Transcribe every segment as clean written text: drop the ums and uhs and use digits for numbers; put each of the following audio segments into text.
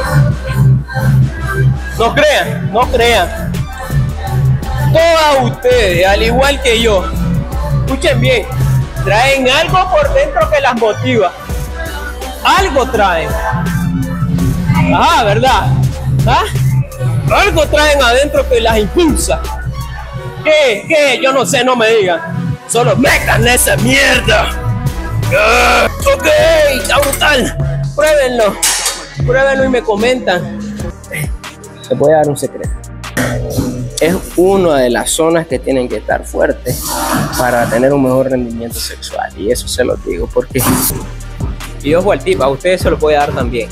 No crean, no crean. Todas ustedes, al igual que yo, escuchen bien, traen algo por dentro que las motiva. Algo traen. Ah, ¿verdad? ¿Ah? Algo traen adentro que las impulsa. ¿Qué? ¿Qué? Yo no sé, no me digan. Solo metan esa mierda. Ok, está brutal. Pruébenlo. Pruébenlo y me comentan. Les voy a dar un secreto. Es una de las zonas que tienen que estar fuertes para tener un mejor rendimiento sexual. Y eso se lo digo porque... Y ojo al tip, a ustedes se lo puede dar también.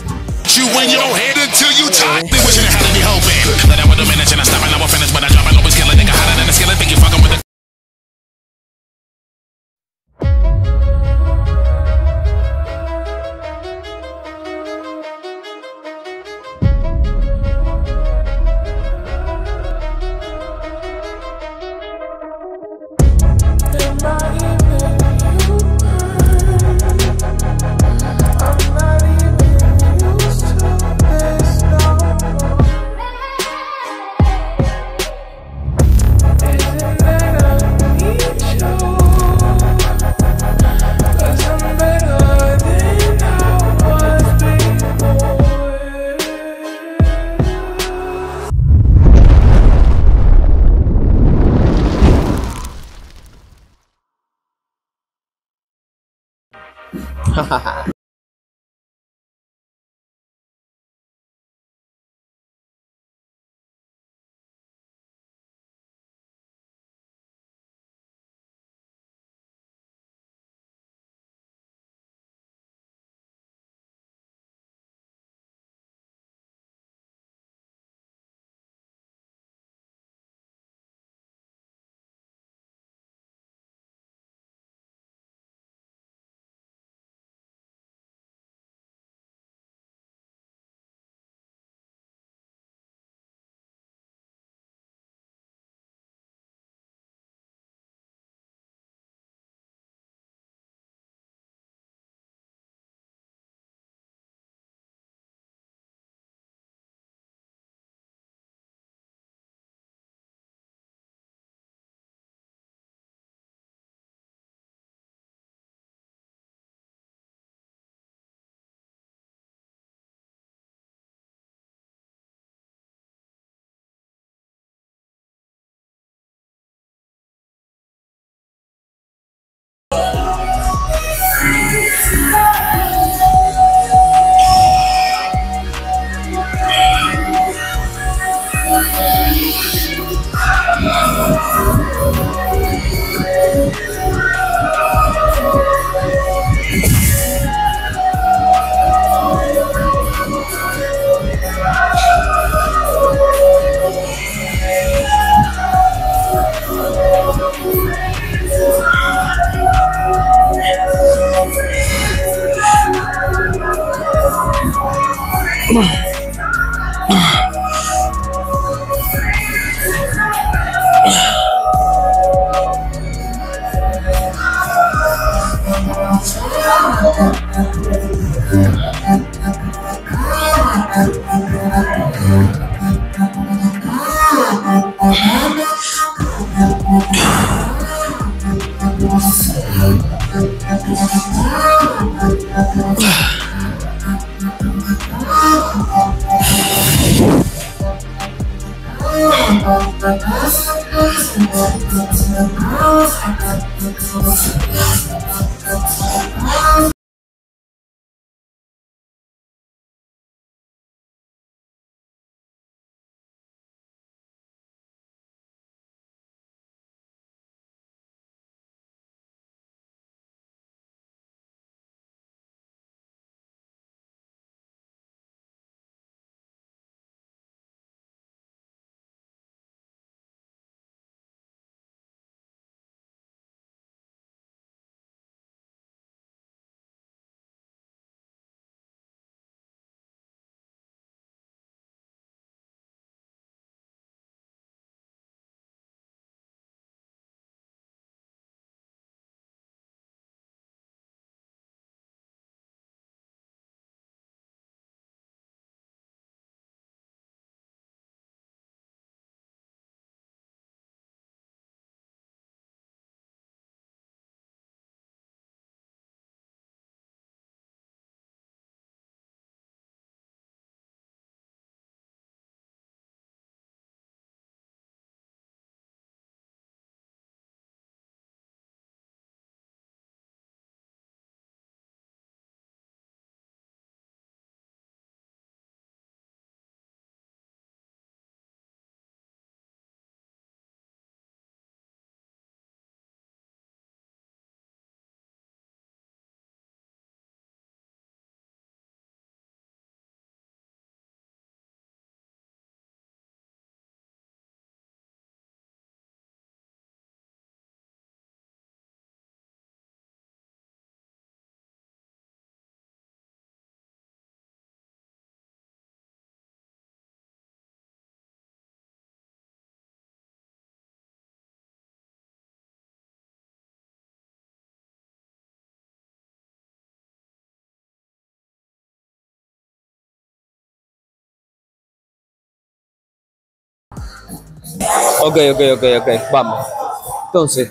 Ok, vamos. Entonces,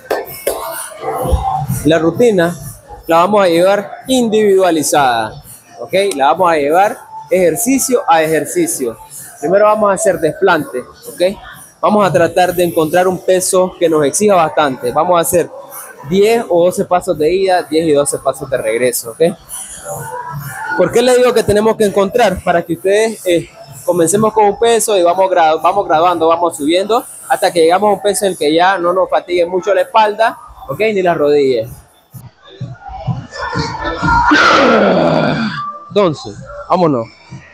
la rutina la vamos a llevar individualizada, ¿ok? La vamos a llevar ejercicio a ejercicio. Primero vamos a hacer desplante, ¿ok? Vamos a tratar de encontrar un peso que nos exija bastante. Vamos a hacer 10 o 12 pasos de ida, 10 y 12 pasos de regreso, ¿ok? ¿Por qué le digo que tenemos que encontrar? Para que ustedes comencemos con un peso y vamos graduando, vamos subiendo hasta que llegamos a un peso en el que ya no nos fatigue mucho la espalda, ¿ok? Ni las rodillas. Entonces, vámonos.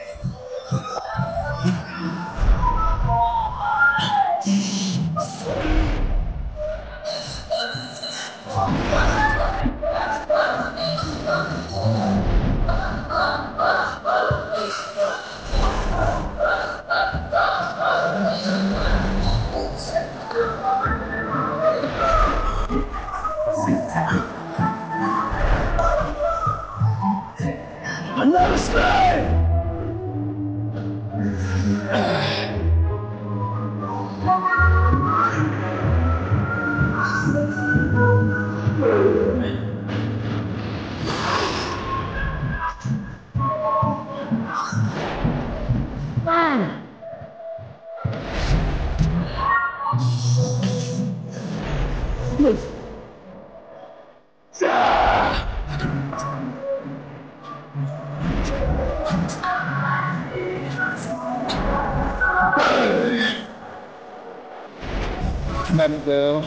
Girl.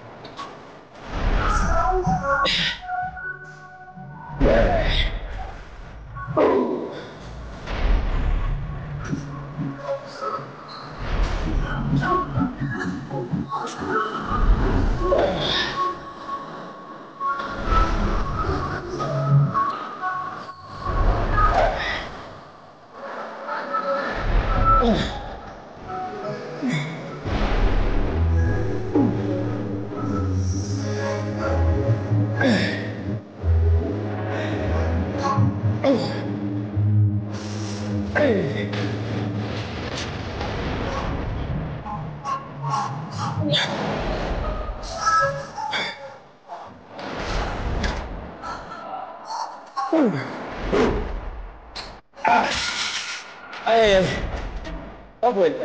Ay. Dos vueltas.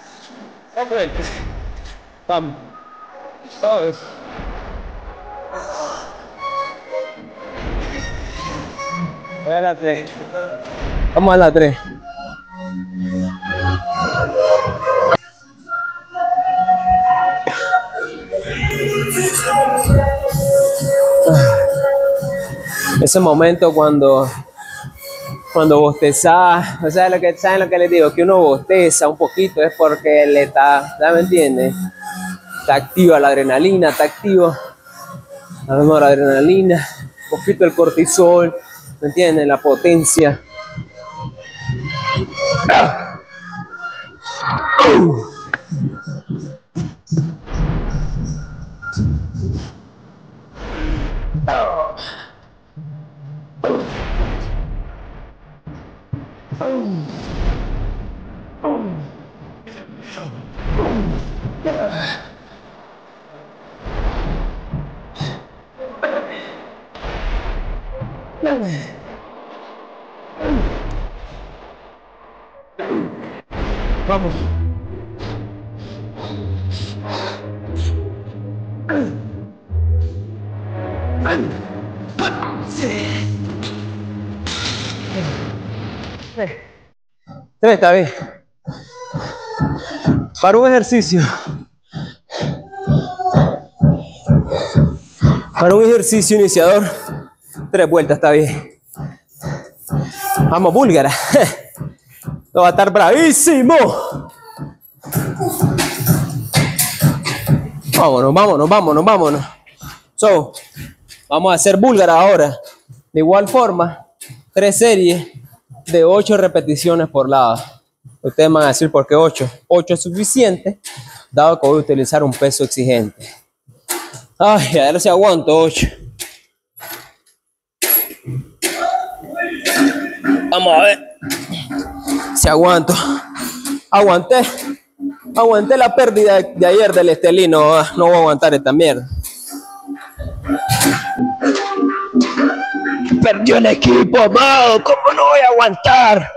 Vamos. Todos. Voy a la 3. Vamos a la 3. Ese momento cuando bostezás, o sea, ¿saben lo que les digo? Que uno bosteza un poquito es porque le está, ¿ya me entiendes? Está activa la adrenalina, está activo la noradrenalina, un poquito el cortisol, ¿me entiendes? La potencia. Vamos. Tres, está bien. Para un ejercicio. Para un ejercicio iniciador, 3 vueltas está bien. Vamos, búlgara. Esto va a estar bravísimo. Vámonos. So, vamos a hacer búlgara ahora. De igual forma, 3 series de 8 repeticiones por lado. Ustedes van a decir por qué 8. 8 es suficiente, dado que voy a utilizar un peso exigente. Ay, a ver si aguanto 8. Vamos a ver si aguanto. Aguanté. Aguanté la pérdida de ayer del Estelino. No voy a aguantar esta mierda. Perdió el equipo, amado. ¿Cómo no voy a aguantar?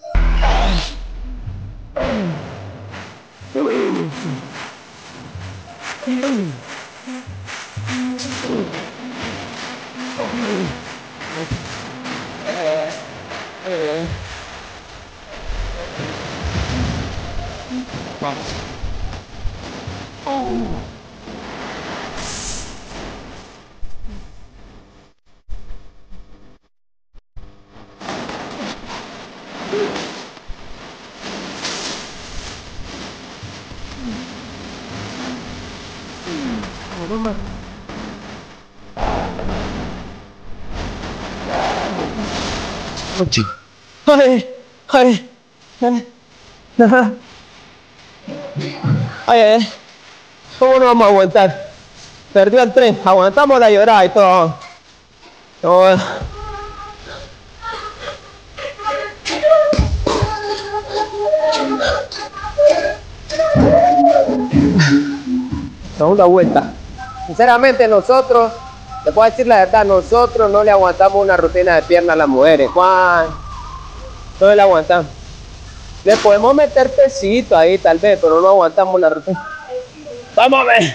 Ay, ay, ay, ay, ¿cómo no vamos a aguantar? Perdió el tren, aguantamos la llorada y todo. No. Segunda vuelta. Sinceramente nosotros, te puedo decir la verdad, nosotros no le aguantamos una rutina de pierna a las mujeres. Juan, no le aguantamos. Le podemos meter pesito ahí tal vez, pero no aguantamos la rutina. Vamos a ver.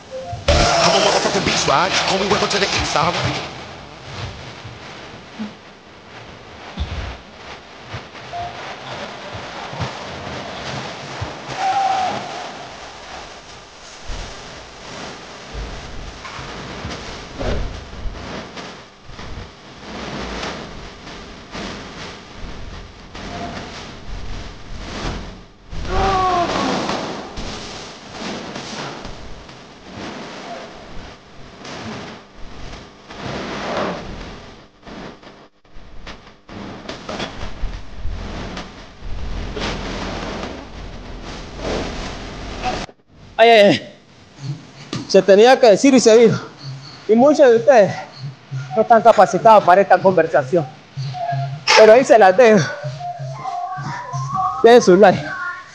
Ay, ay, ay. Se tenía que decir y se dijo. Y muchos de ustedes no están capacitados para esta conversación. Pero ahí se las dejo. Den su like.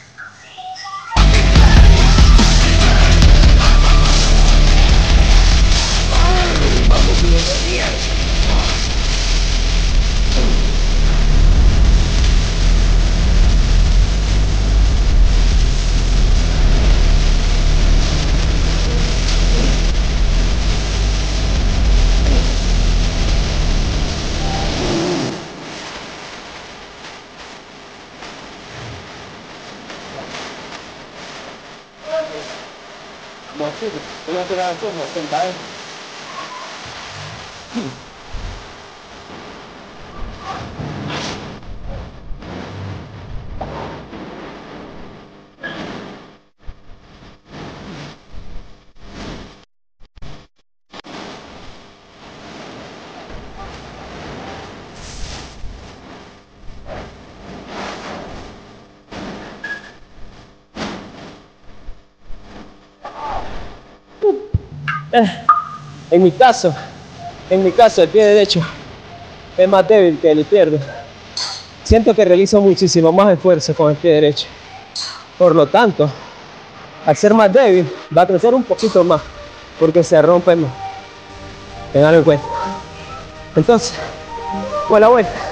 En mi caso, el pie derecho es más débil que el izquierdo. Siento que realizo muchísimo más esfuerzo con el pie derecho. Por lo tanto, al ser más débil, va a crecer un poquito más, porque se rompe más. Tenganlo en cuenta. Entonces, buena vuelta.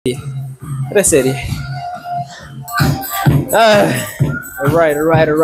3 series. Alright.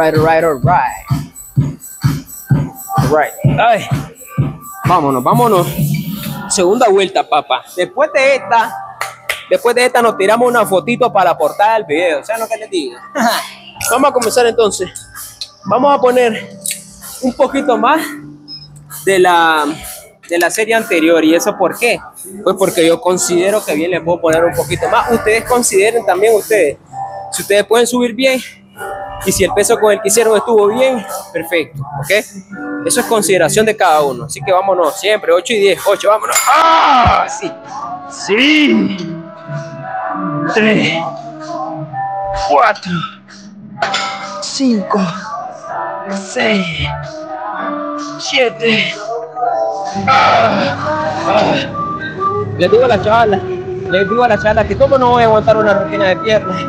Ay. Vámonos. Segunda vuelta, papá. Después de esta nos tiramos una fotito para la portada del video. ¿Saben lo que les digo? Vamos a comenzar entonces. Vamos a poner un poquito más de la serie anterior. ¿Y eso por qué? Pues porque yo considero que bien le puedo poner un poquito más. Ustedes consideren también ustedes. Si ustedes pueden subir bien y si el peso con el que hicieron estuvo bien, perfecto, ¿ok? Eso es consideración de cada uno. Así que vámonos siempre, 8 y 10, 8, vámonos. ¡Ah! Sí. 3, 4, 5, 6, 7. Les digo a la chavala que como no voy a aguantar una rutina de piernas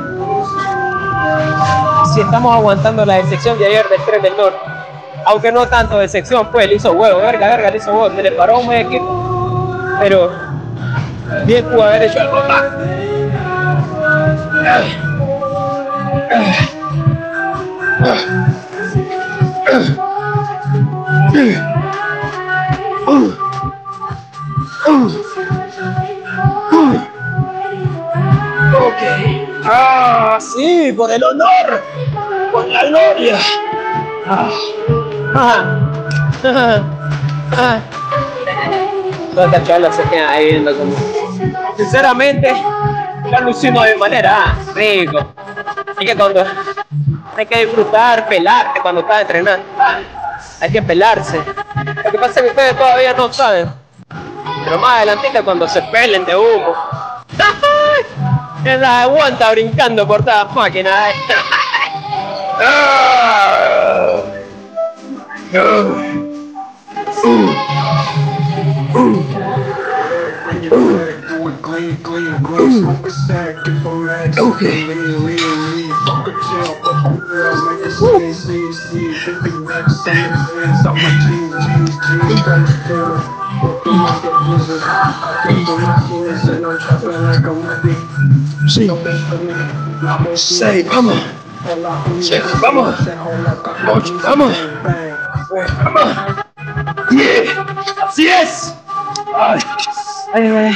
si estamos aguantando la sección de ayer del Tren del Norte, aunque no tanto de sección, pues le hizo huevo, verga, le hizo huevo, se le paró un equipo, pero bien pudo haber hecho algo más. Ok. Sí, por el honor, por la gloria. Todas estas charlas se quedan ahí viendo como. Sinceramente, yo alucino de manera rico. Así que cuando hay que disfrutar, pelarte cuando estás entrenando. Hay que pelarse. Lo que pasa es que ustedes todavía no saben. Pero más adelantita cuando se pelen de humo. La aguanta brincando por todas las máquinas. Sí. 6, vamos. 7, vamos. 8, vamos. 10. Así es. Ay.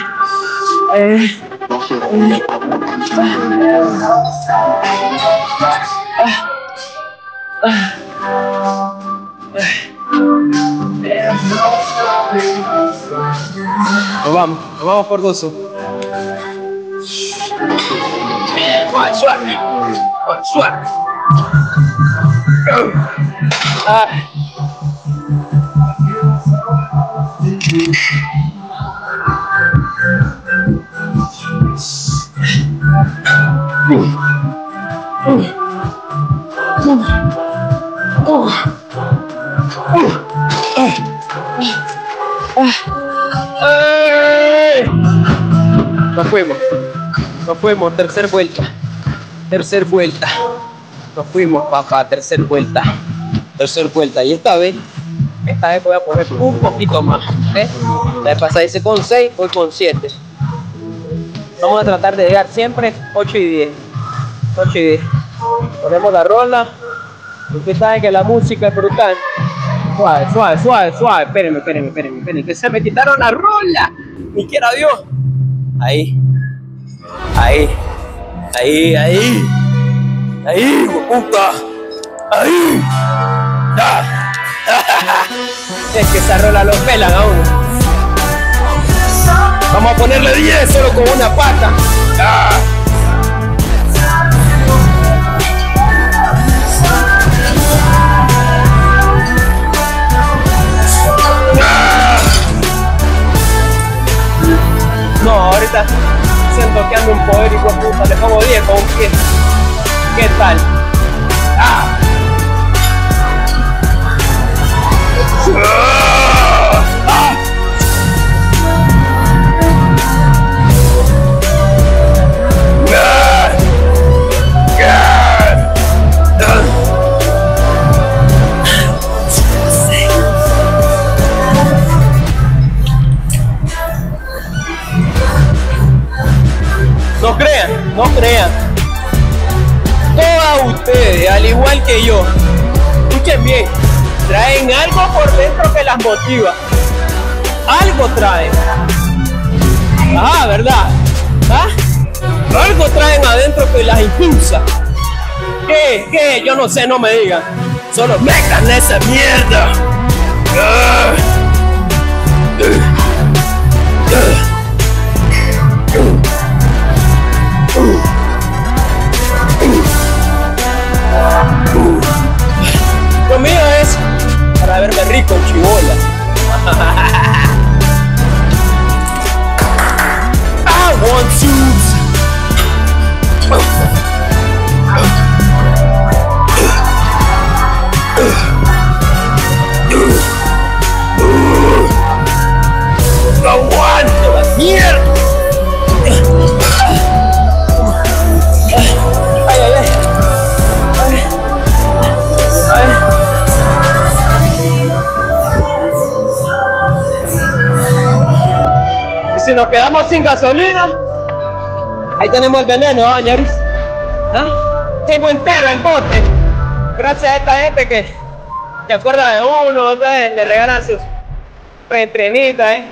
Nos vamos por 2. Suave. Nos fuimos, tercera vuelta. Nos fuimos, papá, tercera vuelta. Y esta vez voy a poner un poquito más. La vez pasada hice con 6, hoy con 7. Vamos a tratar de llegar siempre 8 y 10. Ponemos la rola. Ustedes saben que la música es brutal. Suave. Espérenme. Que se me quitaron la rola. Ni quiera Dios. Ahí, puta. Ahí. Es que esa rola lo pelan a uno. Vamos a ponerle 10 solo con una pata. No, ahorita siento que ando un poder y puta, le pongo 10 con un pie. ¿Qué tal? que yo. Escuchen bien, traen algo por dentro que las motiva. Algo traen. Ajá, ¿verdad? ¿Ah? Algo traen adentro que las impulsa. ¿Qué? ¿Qué? Yo no sé, no me digan. Solo metan esa mierda. Lo mío es para verme rico en chibola. I want to. No aguanto la mierda. Ay, ay, ay. Ay. Y si nos quedamos sin gasolina, ahí tenemos el veneno, ¿ah, señores? ¿Ah? Tengo entero el bote. Gracias a esta gente que se acuerda de uno, ¿sabes? Le regalan sus reentrenitas, ¿eh?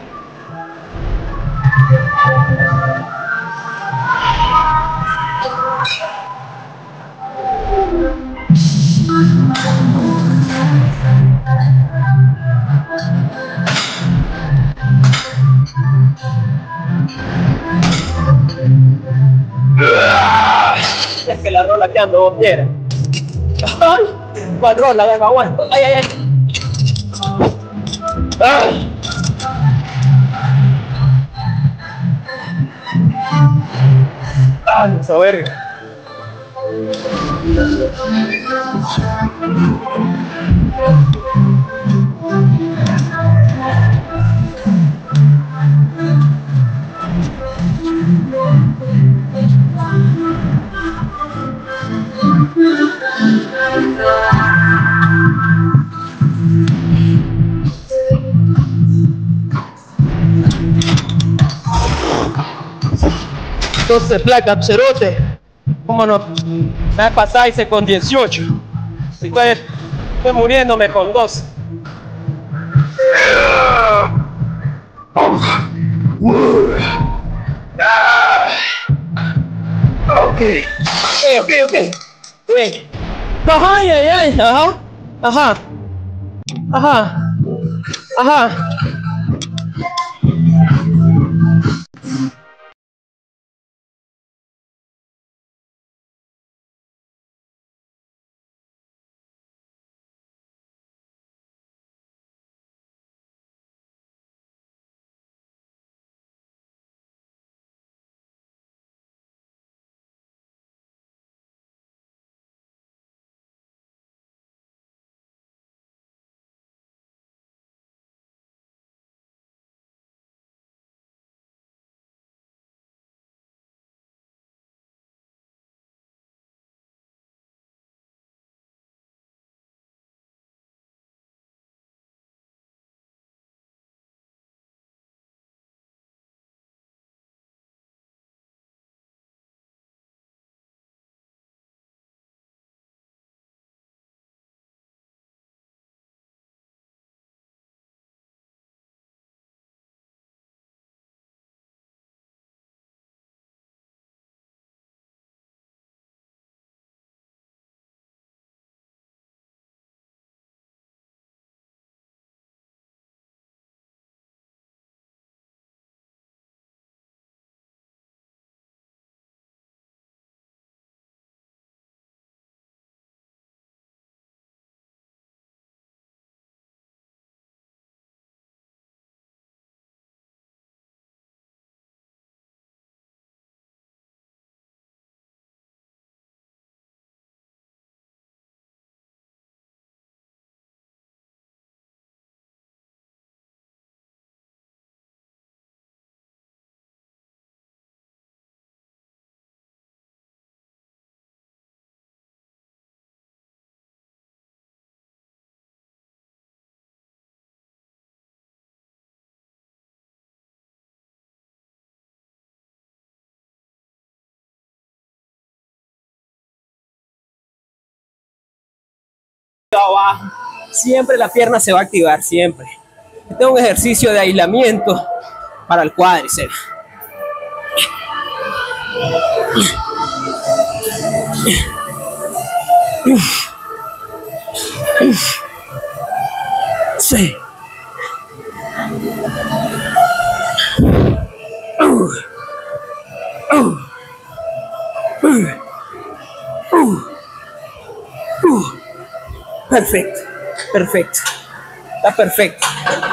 Es que la rola que ando vos quieres. Ay, ¿cuál rola? Venga, aguanto. Ay, ay, ay. Ay. Ay, esa verga. Entonces, placa, cerote. ¿Cómo no? Me va a pasar hice con 18. Estoy muriéndome con 12. Ok. Ok. Wait. Ajá, ay, ay. Ajá. abajo, siempre la pierna se va a activar, siempre. Este es un ejercicio de aislamiento para el cuádriceps. Sí. Perfecto, perfecto. Está perfecto.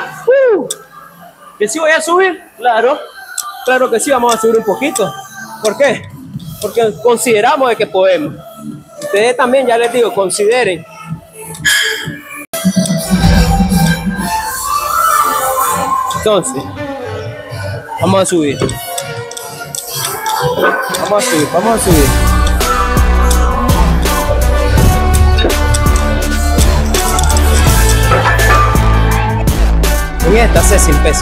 ¿Que sí voy a subir? Claro, claro que sí, vamos a subir un poquito. ¿Por qué? Porque consideramos de que podemos. Ustedes también, ya les digo, consideren. Entonces, vamos a subir. Vamos a subir, vamos a subir. En esta sé sin peso.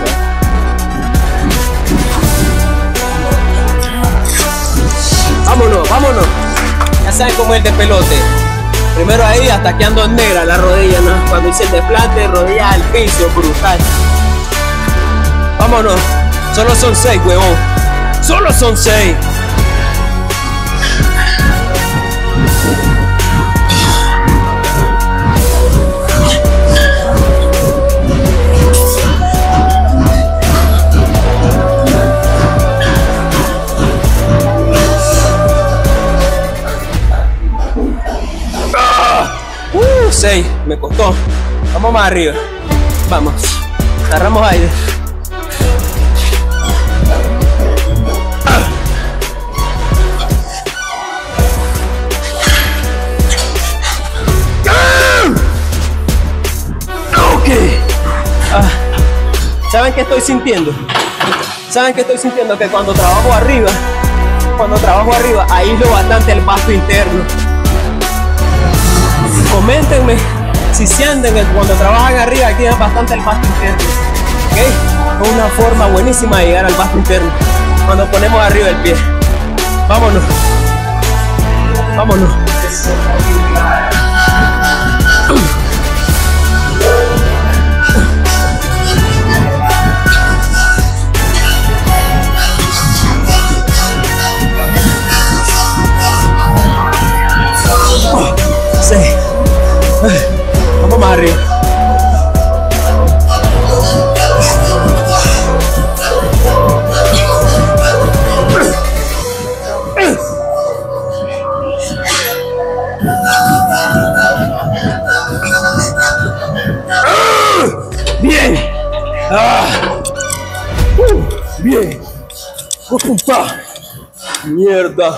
Vámonos, vámonos. Ya saben cómo es el de pelote. Primero ahí hasta que ando en negra la rodilla, ¿no? Cuando hice el desplante, rodilla al piso, brutal. Vámonos. Solo son 6, huevón. Solo son 6. Me costó. Vamos más arriba. Vamos. Agarramos aire. Ok. ¿Saben qué estoy sintiendo? ¿Saben qué estoy sintiendo? Que cuando trabajo arriba, aíslo bastante el vasto interno. Coméntenme si sienten que cuando trabajan arriba tienen bastante el vasto interno. ¿Ok? Es una forma buenísima de llegar al vasto interno cuando ponemos arriba el pie. Vámonos. Vámonos. Sí. Vamos más arriba. Bien. Bien. Puta. Mierda.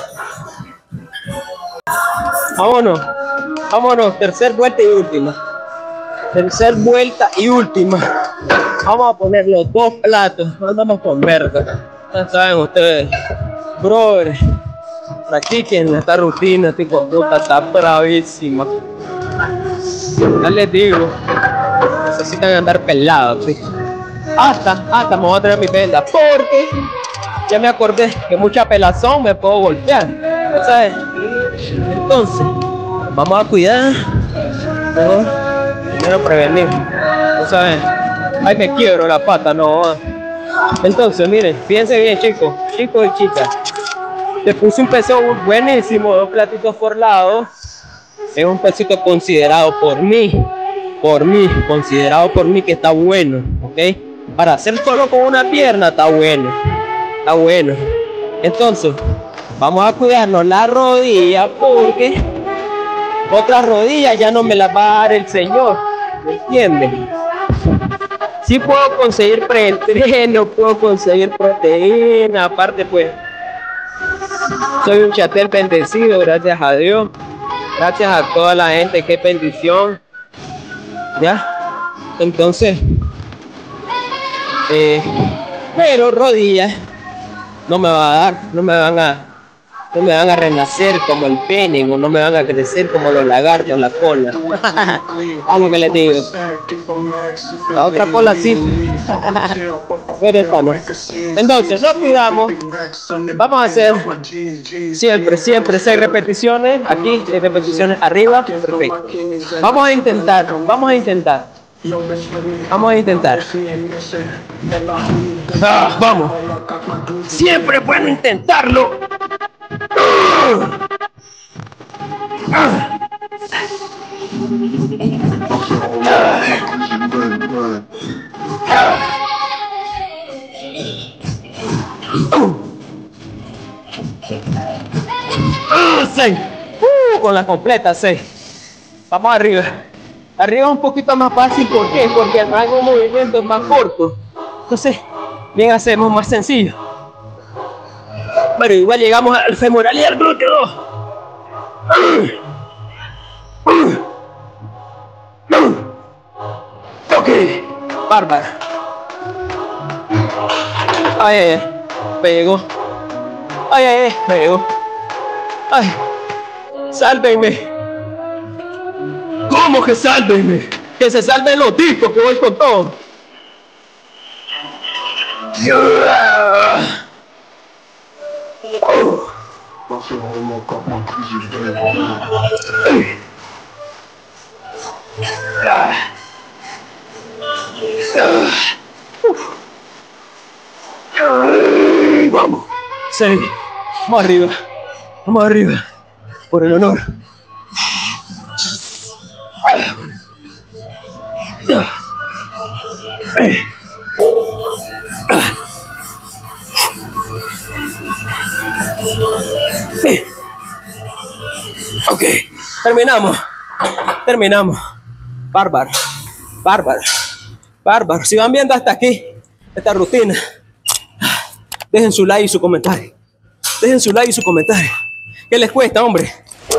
Vámonos. Vámonos, tercer vuelta y última. Tercer vuelta y última. Vamos a poner los 2 platos. Andamos con verga. Ya saben ustedes. Brother, practiquen esta rutina, tipo puta, está bravísima. Ya les digo, necesitan andar pelados, ¿sí? Hasta me voy a traer mi venda, porque ya me acordé que mucha pelazón me puedo golpear, ¿sabes? Entonces, vamos a cuidar, mejor primero prevenir, ¿sabes? Ay, me quiebro la pata, no. Entonces, miren, fíjense bien, chicos y chicas. Le puse un peso buenísimo, 2 platitos por lado. Es un pesito considerado por mí, considerado por mí que está bueno, ¿ok? Para hacer solo con una pierna está bueno, está bueno. Entonces, vamos a cuidarnos la rodilla, porque otras rodillas ya no me las va a dar el Señor, ¿me entienden? Sí puedo conseguir preentreno, puedo conseguir proteína, aparte pues soy un chatel bendecido, gracias a Dios, gracias a toda la gente, qué bendición, ya. Entonces, pero rodillas no me va a dar, no me van a No me van a renacer como el pene, o no me van a crecer como los lagartos la cola. Algo que les digo. La otra cola sí. Pero esta no. Entonces, no cuidamos. Vamos a hacer siempre 6 repeticiones. Aquí, 6 repeticiones arriba. Perfecto. Vamos a intentar. Vamos a intentar. Vamos. Siempre es bueno intentarlo. Seis. Con la completa 6. Vamos arriba. Arriba es un poquito más fácil. ¿Por qué? Porque el rango de movimiento es más corto. Entonces, bien hacemos más sencillo. Bueno, igual llegamos al femoral y al glúteo. Ok, bárbaro. Ay, ay, ay, pegó. Ay, ay, ay, pegó. Ay, sálvenme. ¿Cómo que sálvenme? Que se salven los discos, que voy con todo. Vamos. 6. Vamos arriba. Vamos arriba. Por el honor. Ok, terminamos. Bárbaro. Si van viendo hasta aquí esta rutina, dejen su like y su comentario. ¿Qué les cuesta, hombre?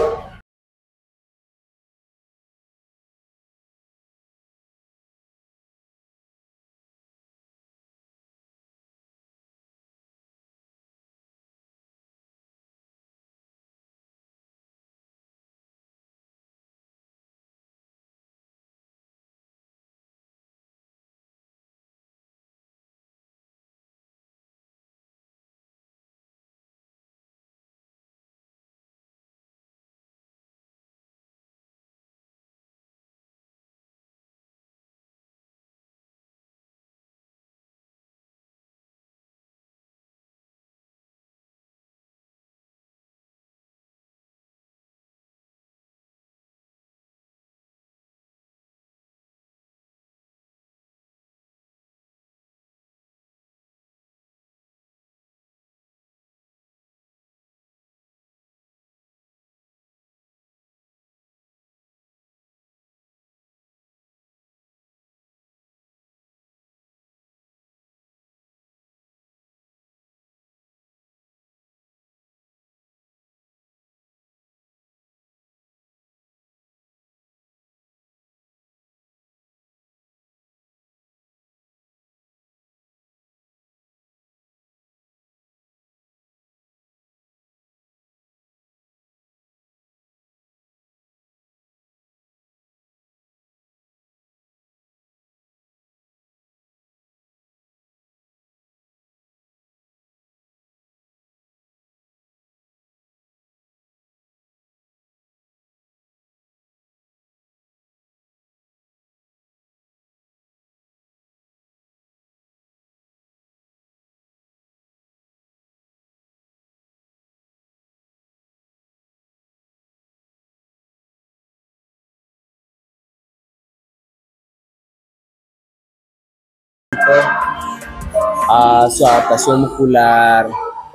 A su adaptación muscular,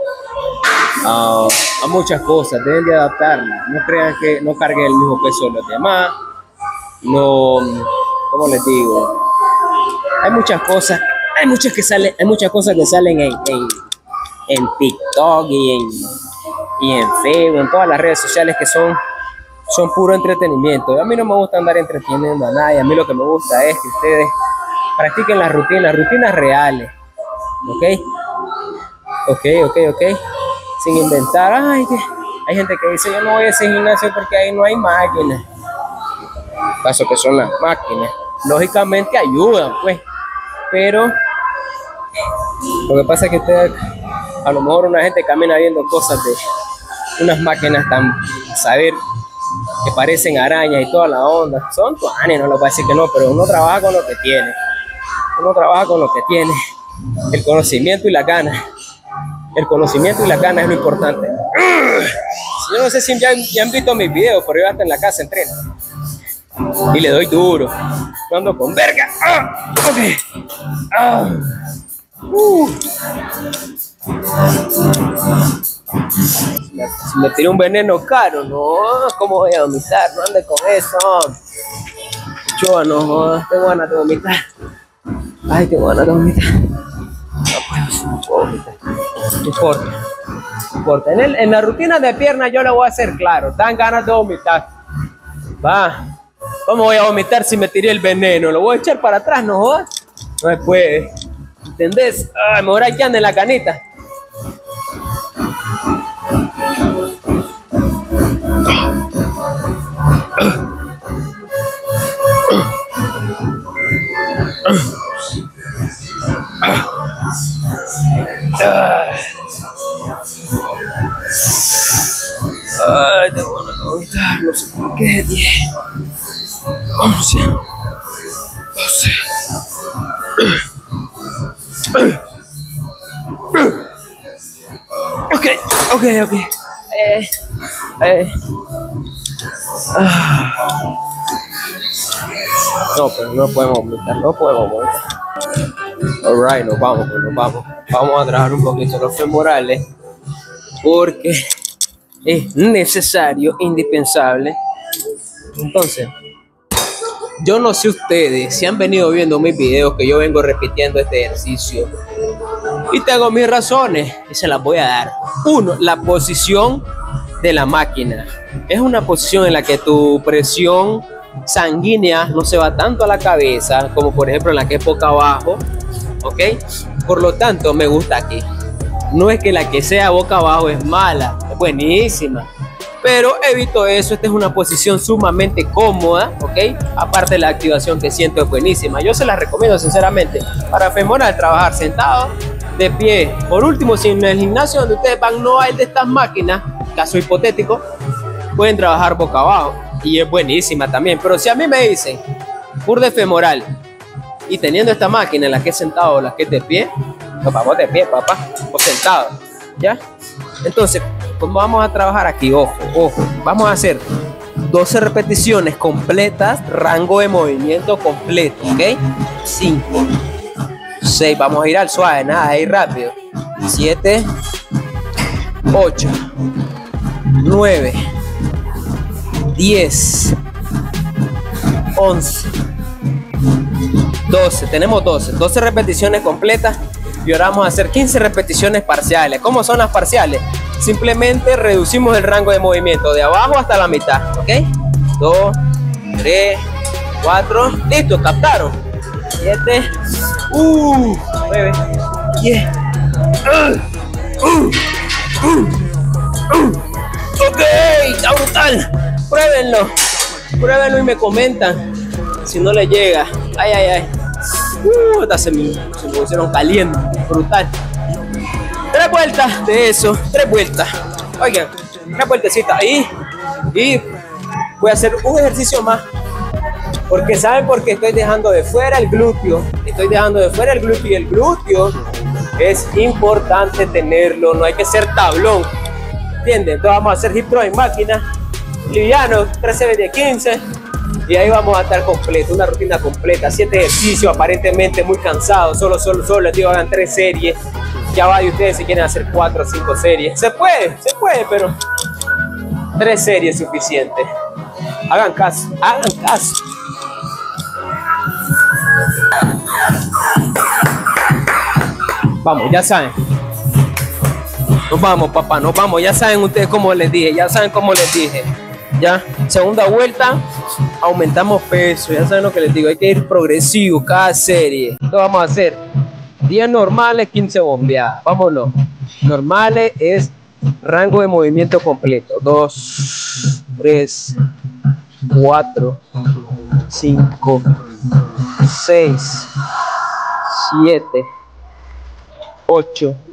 a muchas cosas, deben de adaptarla. No crean que no carguen el mismo peso de los demás. No, ¿cómo les digo? Hay muchas cosas que salen en TikTok y en Facebook, en todas las redes sociales que son puro entretenimiento. A mí no me gusta andar entreteniendo a nadie. A mí lo que me gusta es que ustedes practiquen las rutinas reales. ¿Ok? sin inventar. Ay, que hay gente que dice, yo no voy a ese gimnasio porque ahí no hay máquinas. Caso que son las máquinas. Lógicamente ayudan, pues. Pero lo que pasa es que usted, a lo mejor una gente camina viendo cosas de unas máquinas tan, saber, que parecen arañas y toda la onda. Son tuanes, no lo voy a decir que no, pero uno trabaja con lo que tiene. Uno trabaja con lo que tiene. El conocimiento y la ganas. El conocimiento y la ganas es lo importante. Yo no sé si ya han visto mis videos, pero yo hasta en la casa entreno. Y le doy duro. Yo ando con verga. Ok. Si me tiré un veneno caro, no. ¿Cómo voy a vomitar? No ande con eso. Yo no, tengo ganas de vomitar. Ay, tengo ganas de vomitar. No puedo vomitar. No importa. No importa. En la rutina de pierna yo le voy a hacer claro. Dan ganas de vomitar. Va. ¿Cómo voy a vomitar si me tiré el veneno? Lo voy a echar para atrás, ¿no jodas? No se puede. ¿Entendés? Ay, mejor hay que andar en la canita. Ay, tengo ganas de vomitar, no sé por qué, 10, 11, 12. Ok. No, pero no podemos vomitar, no podemos vomitar. Alright, nos vamos. Vamos a trabajar un poquito los femorales porque es necesario, indispensable. Entonces, yo no sé ustedes si han venido viendo mis videos que yo vengo repitiendo este ejercicio y tengo mis razones y se las voy a dar. Uno, la posición de la máquina. Es una posición en la que tu presión sanguínea no se va tanto a la cabeza como por ejemplo en la que es boca abajo, ¿ok? Por lo tanto me gusta aquí. No es que la que sea boca abajo es mala, es buenísima, pero evito eso. Esta es una posición sumamente cómoda, ¿ok? Aparte la activación que siento es buenísima. Yo se las recomiendo sinceramente para femoral, trabajar sentado, de pie. Por último, si en el gimnasio donde ustedes van no hay de estas máquinas, caso hipotético, pueden trabajar boca abajo y es buenísima también. Pero si a mí me dicen curl de femoral y teniendo esta máquina en la que es sentado o la que es de pie, nos vamos de pie, papá, o sentado, ¿ya? Entonces, ¿cómo vamos a trabajar aquí? Ojo, vamos a hacer 12 repeticiones completas, rango de movimiento completo, ¿ok? 5, 6, vamos a ir al suave, nada, ahí rápido. 7, 8, 9, 10, 11, 12, tenemos 12 repeticiones completas y ahora vamos a hacer 15 repeticiones parciales. ¿Cómo son las parciales? Simplemente reducimos el rango de movimiento de abajo hasta la mitad, ¿ok? 2, 3, 4, listo, captaron. 7, 9, 10. Ok, está brutal. Pruébenlo y me comentan si no les llega. Ay. Hasta se me pusieron calientes. Brutal. 3 vueltas de eso. 3 vueltas. Oigan, 3 vueltecitas ahí. Y voy a hacer un ejercicio más. Porque ¿saben por qué estoy dejando de fuera el glúteo? Estoy dejando de fuera el glúteo y el glúteo es importante tenerlo. No hay que ser tablón. ¿Entienden? Entonces vamos a hacer hip thrust en máquina. Liviano, 3 series de 15. Y ahí vamos a estar completo, una rutina completa, 7 ejercicios, aparentemente muy cansados, solo les digo hagan 3 series, ya va de ustedes si quieren hacer 4 o 5 series, se puede, pero 3 series es suficiente, hagan caso. Vamos, ya saben, nos vamos papá, nos vamos, ya saben ustedes cómo les dije, ya, segunda vuelta, aumentamos peso, ya saben lo que les digo, hay que ir progresivo cada serie. Entonces vamos a hacer 10 normales, 15 bombeadas, vámonos. Normales es Rango de movimiento completo. 2, 3, 4, 5, 6, 7, 8,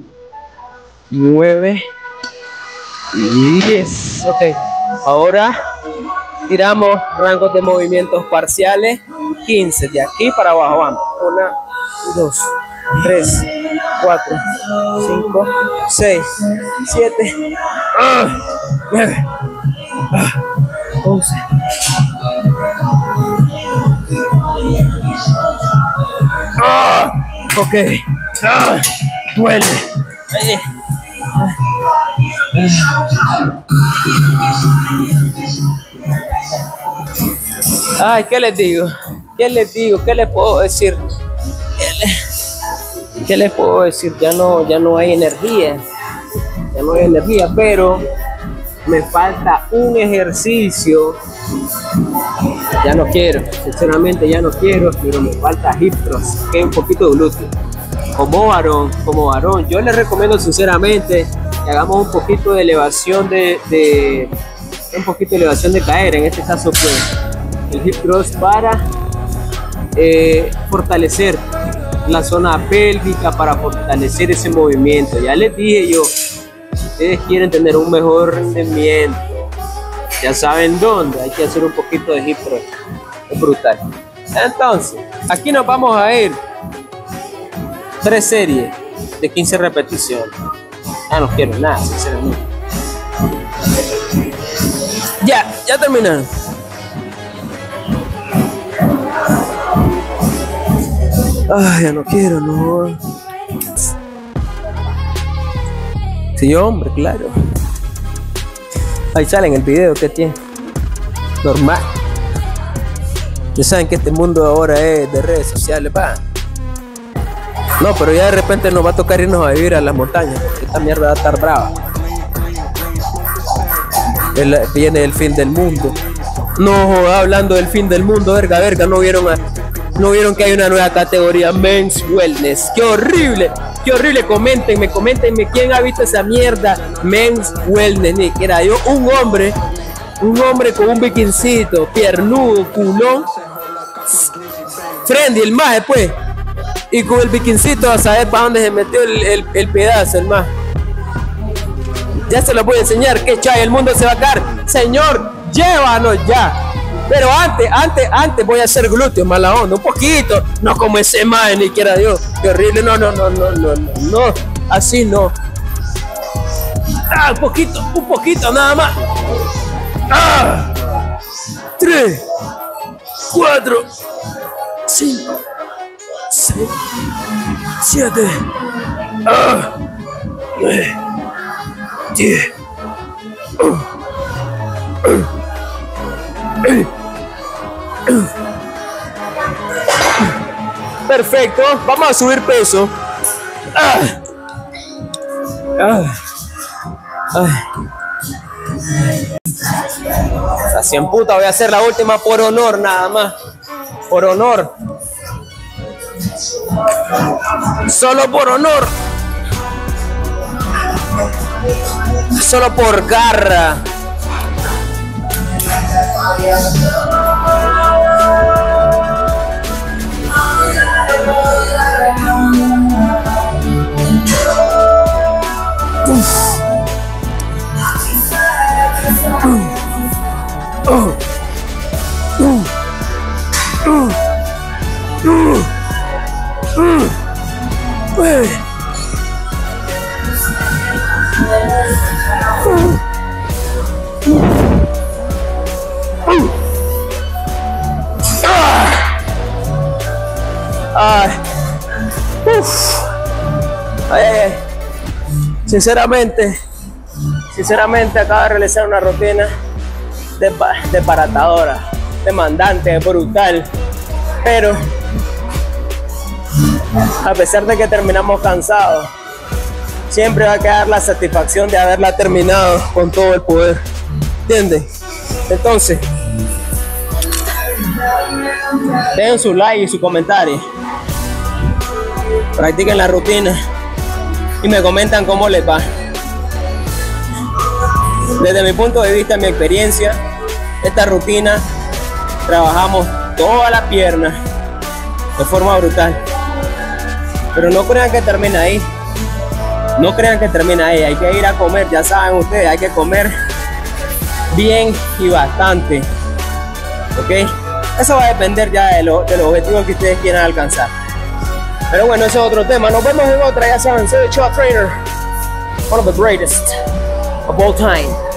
9 y 10. Ok, ahora tiramos rangos de movimientos parciales 15, de aquí para abajo. Vamos, 1, 2, 3, 4, 5, 6, 7, 9, 11. Ok. Duele. Ay, ¿qué les digo? ¿Qué les digo? ¿Qué les puedo decir? ¿Qué les puedo decir? Ya no hay energía. Ya no hay energía, pero me falta un ejercicio. Ya no quiero, sinceramente ya no quiero, pero me falta hip thrust, que es un poquito de glúteo. Como varón, yo les recomiendo sinceramente que hagamos un poquito de elevación de cadera. En este caso, pues, el hip thrust para fortalecer la zona pélvica, para fortalecer ese movimiento. Ya les dije yo, si ustedes quieren tener un mejor rendimiento, ya saben dónde hay que hacer un poquito de hip thrust. Es brutal. Entonces, aquí nos vamos a ir 3 series de 15 repeticiones. Ya no quiero nada, sinceramente. Ya terminaron. Ay, ya no quiero, no. Sí, hombre, claro. Ahí sale en el video que tiene. Normal. Ya saben que este mundo ahora es de redes sociales, pa. No, pero ya de repente nos va a tocar irnos a vivir a las montañas, porque esta mierda va a estar brava. Viene el fin del mundo. No, hablando del fin del mundo, verga, ¿no vieron que hay una nueva categoría? Men's Wellness. ¡Qué horrible! ¡Qué horrible! Coméntenme, ¿quién ha visto esa mierda? Men's Wellness. Era yo, un hombre con un bikincito, piernudo, culón, friendly, el maje, pues. Y con el bikincito a saber para dónde se metió el pedazo, el maje. Ya se los voy a enseñar, que chay, el mundo se va a caer. Señor, llévanos ya. Pero antes voy a hacer glúteos, mala onda, un poquito. No como ese maje, ni quiera Dios. Qué horrible, no. Así no. Un poquito nada más. 3, 4, 5, 6, 7, 9, 10. Perfecto, vamos a subir peso. Así en puta voy a hacer la última por honor, nada más. Por honor. Solo por honor. Solo por garra. Sinceramente acabo de realizar una rutina desbaratadora, demandante, brutal, pero a pesar de que terminamos cansados, siempre va a quedar la satisfacción de haberla terminado con todo el poder, ¿entienden? Entonces, dejen su like y su comentario, practiquen la rutina y me comentan cómo les va. Desde mi punto de vista, mi experiencia, esta rutina, trabajamos toda la pierna de forma brutal. Pero no crean que termina ahí. No crean que termina ahí. Hay que ir a comer, ya saben ustedes, hay que comer bien y bastante. ¿Ok? Eso va a depender ya de los objetivos que ustedes quieran alcanzar. Pero bueno, ese es otro tema. Nos vemos en otra, ya saben, soy Chua Trainer, one of the greatest of all time.